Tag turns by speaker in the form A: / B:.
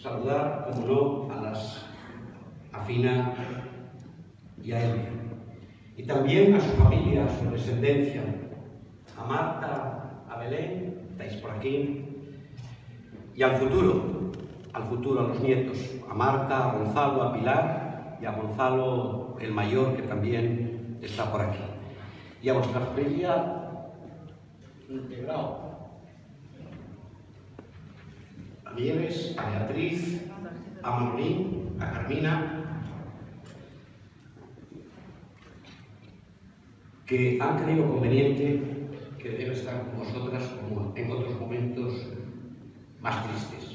A: saludar, como no, a Fina y a Elia. Y también a su familia, a su descendencia, a Marta, a Belén, estáis por aquí, y al futuro, a los nietos, a Marta, a Gonzalo, a Pilar y a Gonzalo el mayor, que también está por aquí. Y a vuestra familia integral, a Nieves, a Beatriz, a Manolín, a Carmina, que han creído conveniente que debe estar con vosotras como en otros momentos más tristes.